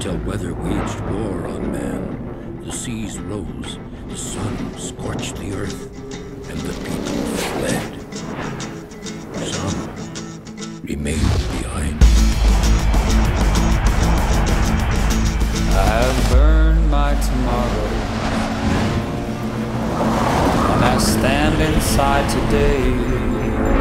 Till weather waged war on man, the seas rose, the sun scorched the earth, and the people fled. Some remained behind. I have burned my tomorrow, and I stand inside today.